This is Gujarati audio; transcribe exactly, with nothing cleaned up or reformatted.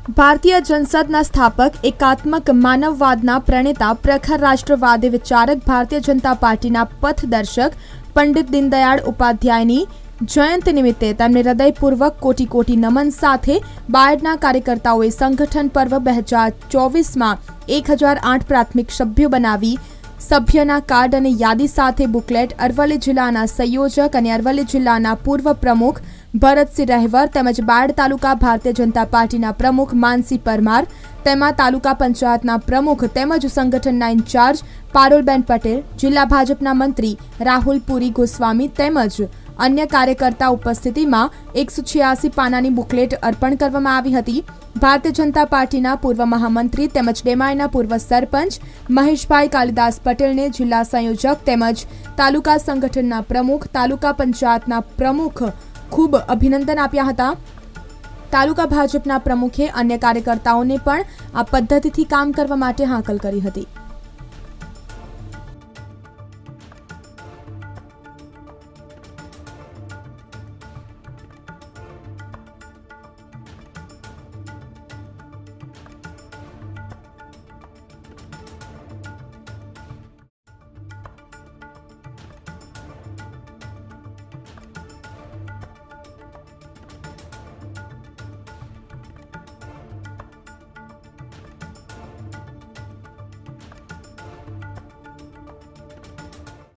ભારતીય જનસદના સ્થાપક, એકાત્મક માનવવાદના પ્રણેતા, પ્રખર રાષ્ટ્રવાદી વિચારક, ભારતીય જનતા પાર્ટીના પથદર્શક પંડિત દીનદયાળ ઉપાધ્યાયની જયંતિ નિમિત્તે તેમને હૃદયપૂર્વક કોટી કોટી નમન સાથે બાયડના કાર્યકર્તાઓએ સંગઠન પર્વ બે હજાર ચોવીસમાં એક હજાર આઠ પ્રાથમિક સભ્યો બનાવી સભ્યના કાર્ડ અને યાદી સાથે બુકલેટ અરવલ્લી જિલ્લાના સંયોજક અને અરવલ્લી જિલ્લાના પૂર્વ પ્રમુખ ભરતસિંહ રહેવર તેમજ બાયડ તાલુકા ભારતીય જનતા પાર્ટીના પ્રમુખ માનસી પરમાર, તેમાં તાલુકા પંચાયતના પ્રમુખ તેમજ સંગઠનના ઇન્ચાર્જ પારુલબેન પટેલ, જિલ્લા ભાજપના મંત્રી રાહુલ પુરી ગોસ્વામી તેમજ અન્ય કાર્યકર્તા ઉપસ્થિતિમાં એકસો છ્યાસી પાનાની બુકલેટ અર્પણ કરવામાં આવી હતી। ભારતીય જનતા પાર્ટીના પૂર્વ મહામંત્રી તેમજ ડેમાઈના પૂર્વ સરપંચ મહેશભાઈ કાલિદાસ પટેલને જિલ્લા સંયોજક તેમજ તાલુકા સંગઠનના પ્રમુખ, તાલુકા પંચાયતના પ્રમુખ ખૂબ અભિનંદન આપ્યા હતા। તાલુકા ભાજપના પ્રમુખે અન્ય કાર્યકર્તાઓને પણ આ પદ્ધતિથી કામ કરવા માટે હાકલ કરી હતી।